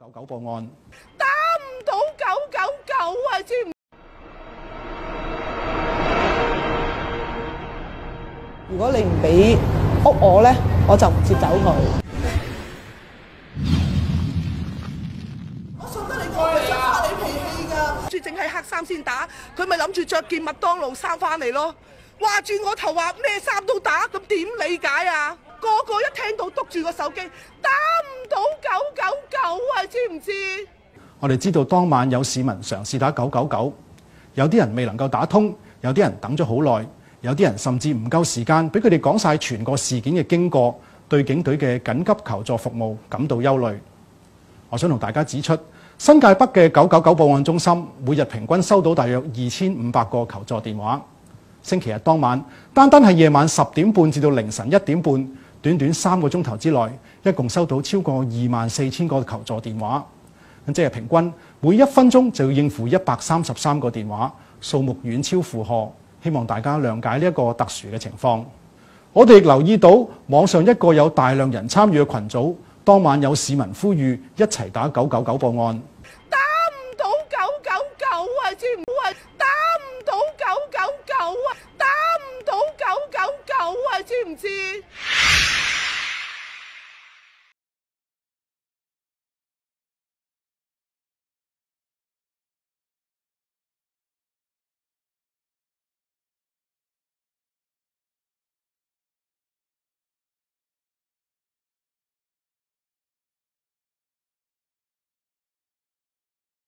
999報案， 打唔到999啊！知唔？ 如果你唔俾屋我咧，我就唔接走佢。 我信得你講嘅，想發你脾氣㗎。住淨係黑衫先打，佢咪諗住着件麥當勞衫翻嚟咯。話住我頭話咩衫都打，咁點理解啊？個個一聽到篤住個手機，打唔到999啊！知唔知？ 我哋知道當晚有市民嘗試打999，有啲人未能夠打通，有啲人等咗好耐，有啲人甚至唔夠時間俾佢哋講晒全個事件嘅經過，對警隊嘅緊急求助服務感到憂慮。我想同大家指出，新界北嘅999報案中心每日平均收到大約2500個求助電話。星期日當晚，單係夜晚10點半至到凌晨1點半，短短3個鐘頭之內，一共收到超過24000個求助電話。即係平均每1分鐘就要應付133個電話，數目遠超負荷。希望大家諒解呢一個特殊嘅情況。我哋亦留意到網上一個有大量人參與嘅群組，當晚有市民呼籲一齊打999報案。